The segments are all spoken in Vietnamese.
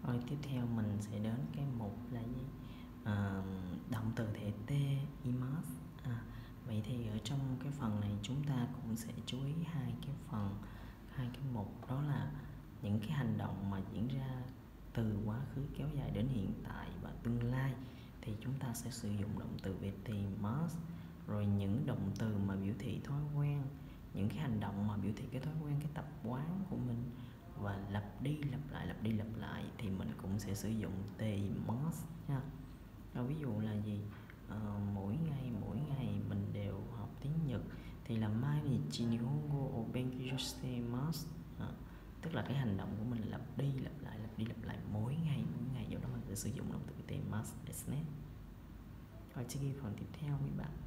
Rồi tiếp theo mình sẽ đến cái mục là gì? Động từ thể T, imas. Vậy thì ở trong cái phần này chúng ta cũng sẽ chú ý hai cái mục, đó là những cái hành động mà diễn ra từ quá khứ kéo dài đến hiện tại và tương lai thì chúng ta sẽ sử dụng động từ VT must. Rồi những động từ mà biểu thị thói quen, những cái hành động mà biểu thị cái thói quen, cái tập quán của mình và lặp đi lặp lại thì mình cũng sẽ sử dụng T must nha. Ví dụ là gì? Mỗi ngày mình đều học tiếng Nhật thì là mainichi nihongo o benkyou shite masu. Tức là cái hành động của mình lặp đi lặp lại mỗi ngày, do đó mình sẽ sử dụng động từ T must desu ne. Rồi phần tiếp theo các bạn.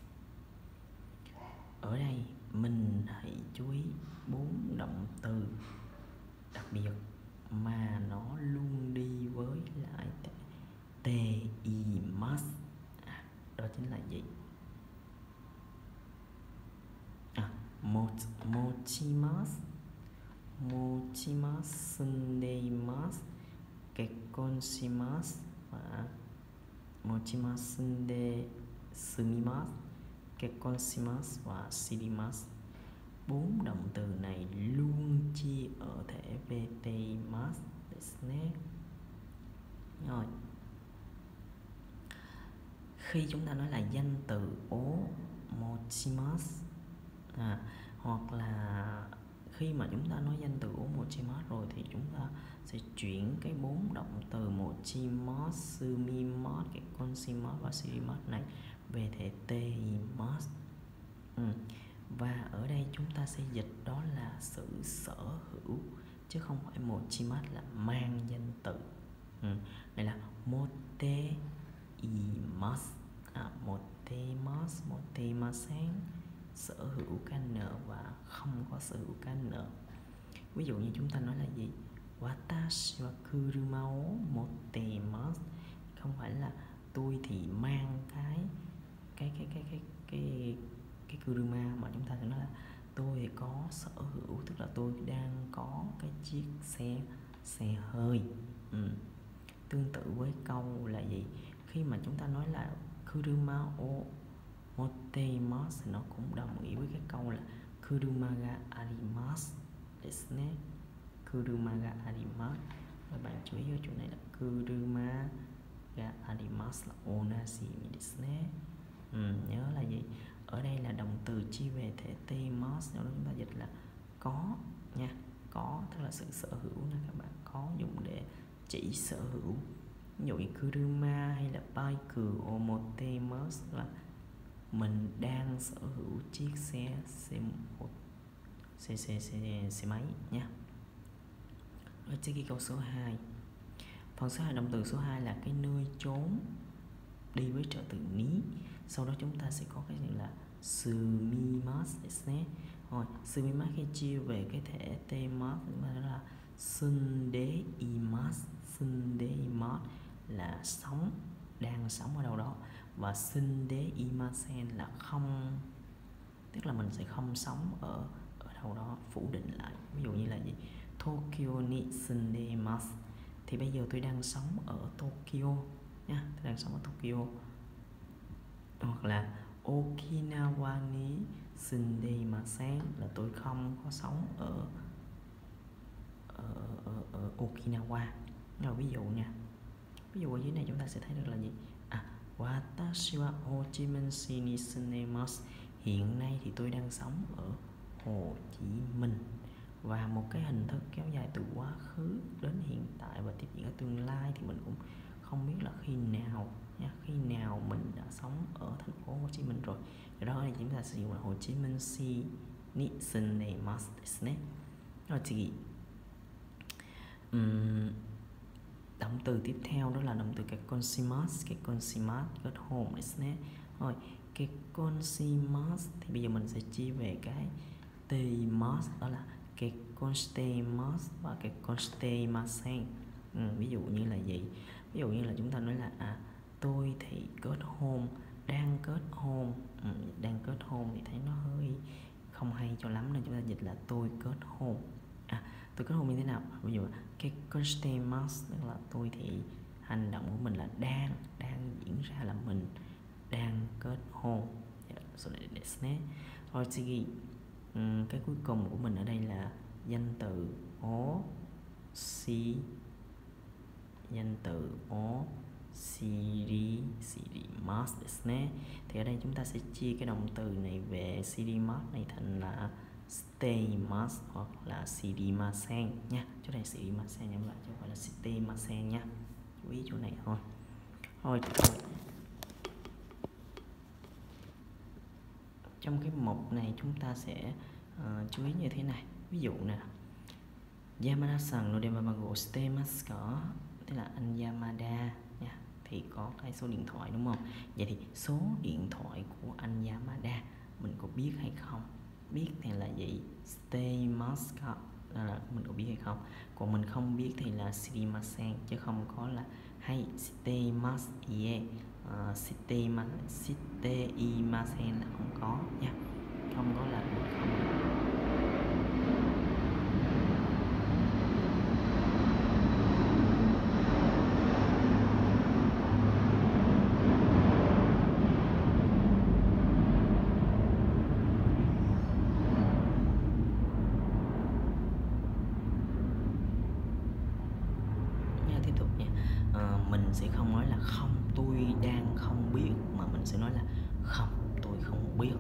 Ở đây mình hãy chú ý 4 động từ đặc biệt mà nó luôn đi với lại teimasu. Đó chính là gì? Mochimasu, sundeimasu, kekkon shimasu và mochimasu, sunde sumimasu, kekkon shimasu và shirimasu. 4 động từ này luôn chia ở thể VT must desu ne. Rồi, khi chúng ta nói là danh từ ố mochimasu, hoặc là khi mà chúng ta nói danh từ ố mochimasu rồi thì chúng ta sẽ chuyển cái 4 động từ mochimasu, sumimasu, kekkon shimasu và shirimasu này về thể teimasu. Và ở đây chúng ta sẽ dịch đó là sự sở hữu chứ không phải mochimasu là mang danh từ. Đây là motte imasu, mottemasu, mottemasen, sở hữu k-n và không có sở hữu k-n. Ví dụ như chúng ta nói là gì? Watashi wa kuruma o mottemasu, không phải là tôi thì mang cái kuruma, mà chúng ta sẽ nói là tôi có sở hữu, tức là tôi đang có cái chiếc xe hơi. Tương tự với câu là gì? Khi mà chúng ta nói là kuruma o mottemasu thì nó cũng đồng nghĩa với cái câu là kuruma ga arimasu desu ne. Kuruma ga arimasu. Các bạn chú ý ở chỗ này là kuruma ga arimasu là onashi desu ne. Nhớ là gì? Ở đây là động từ chia về thể teimasu, đó chúng ta dịch là có nha. Có tức là sự sở hữu nè các bạn, có dùng để chỉ sở hữu. Ví dụ như kuruma hay là bike o mottemasu là mình đang sở hữu chiếc xe máy nha. Rồi tới cái câu số 2. Phần số 2, động từ số 2 là cái nơi chốn đi với trợ từ ní. Sau đó chúng ta sẽ có cái gì là sumimasu desu ne. Rồi, sumimasu khi chia về cái thể teimasu chúng ta đó là sundeimasu. Sundeimasu là sống, đang sống ở đâu đó, và sundeimasen là không, tức là mình sẽ không sống ở đâu đó, phủ định lại. Ví dụ như là gì? Tokyo ni sundeimasu thì bây giờ tôi đang sống ở Tokyo nha, tôi đang sống ở Tokyo. Hoặc là Okinawa ni sundeimasen là tôi không có sống ở Okinawa. Rồi ví dụ nha, ví dụ ở dưới này chúng ta sẽ thấy được là gì? Watashi wa Ho Chi Minh shi ni sundeimasu, hiện nay thì tôi đang sống ở Hồ Chí Minh. Và một cái hình thức kéo dài từ quá khứ đến hiện tại và tiếp diễn ở tương lai thì mình cũng không biết là khi nào nha, khi nào mình đã sống ở thành phố Hồ Chí Minh rồi. Cái đó thì chúng ta sử dụng là Hồ Chí Minh shi ni sundeimasu desu ne. Rồi thì động từ tiếp theo đó là động từ kekkon shimasu. Kekkon shimasu kết hôn desu ne. Rồi kekkon shimasu thì bây giờ mình sẽ chia về cái teimasu, đó là kekkon shiteimasu và kekkon shiteimasen. Ví dụ như là gì? Ví dụ như là chúng ta nói là tôi thì kết hôn, đang kết hôn. Đang kết hôn thì thấy nó hơi không hay cho lắm nên chúng ta dịch là tôi kết hôn. tôi kết hôn như thế nào. Ví dụ cái gosteimasu tức là tôi thì hành động của mình là đang diễn ra là mình đang kết hôn. Rồi cái cuối cùng của mình ở đây là danh từ o si, danh từ o shirimasu desu ne. Thì ở đây chúng ta sẽ chia cái động từ này về shirimasu này thành là shiteimasu hoặc là shirimasen nha. Chỗ này shirimasen nhầm lại chứ không phải là shiteimasen nha. Chú ý chỗ này thôi. Thôi. Trong cái mục này chúng ta sẽ chú ý như thế này. Ví dụ nè, Yamada-san no denwa bagou shitemasu ka? Tức là anh Yamada nha, thì có cái số điện thoại đúng không? Vậy thì số điện thoại của anh Yamada mình có biết hay không? Biết thì là gì? Shitemasu ka là mình có biết hay không? Còn mình không biết thì là shirimasen, chứ không có là hay shitemasu ie. Shiteimasen là không có nha, không có là mình không được. Tiếp tục nha. Mình sẽ không nói là không, tôi đang không biết, mà mình sẽ nói là không, tôi không biết.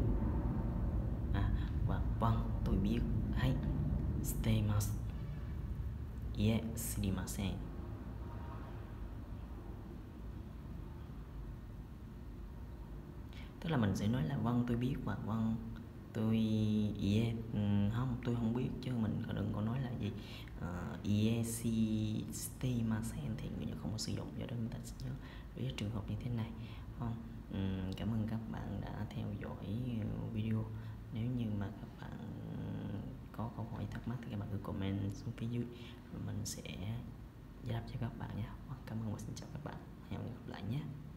Và vâng, tôi biết. Hay shiteimasu ie shirimasen. Tức là mình sẽ nói là vâng tôi biết và vâng tôi ie không, tôi không biết, chứ mình đừng có nói là gì ie shiteimasen thì người Nhật không có sử dụng. Do đó chúng ta sẽ nhớ với trường hợp như thế này. Cảm ơn các bạn đã theo dõi video. Nếu như mà các bạn có câu hỏi thắc mắc thì các bạn cứ comment xuống phía dưới rồi mình sẽ giải đáp cho các bạn nha. Cảm ơn và xin chào các bạn, hẹn gặp lại nhé.